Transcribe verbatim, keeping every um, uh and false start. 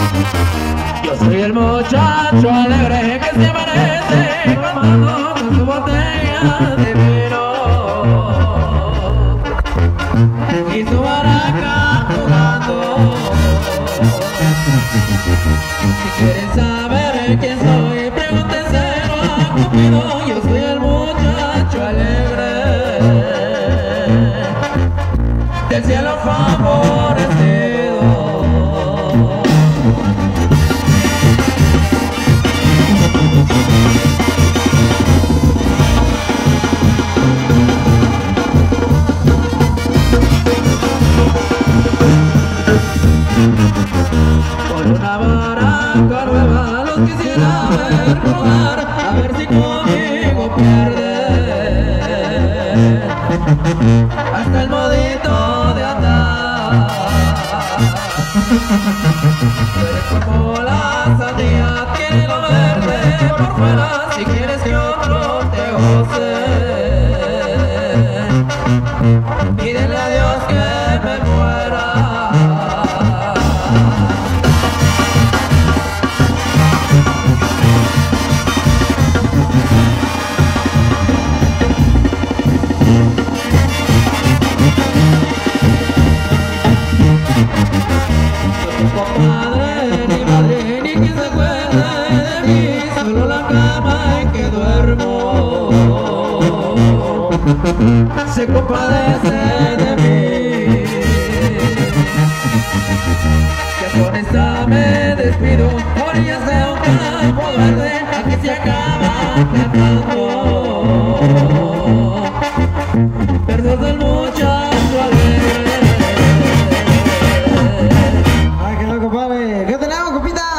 Yo soy el muchacho alegre que se amanece tomando con su botella de vino y su baraca jugando. Si quieren saber quién soy, pregúntenselo a Cupido. Yo soy el muchacho alegre del cielo favorecido. Con una baraca nueva los quisiera ver jugar, a ver si conmigo pierde hasta el modito de andar. Tú eres como la sandía, tiene lo verde por fuera. Si quieres que otro te goce, pídele a Dios que me muera. Compadre, ni madre, ni que se acuerde de mí, solo la cama en que duermo se compadece de mí. Ya con esta me despido, orillas de un campo verde, aquí se acaba cantando versos del muchacho alegre. Ay, qué loco, compadre. ¿Qué tenemos, compita?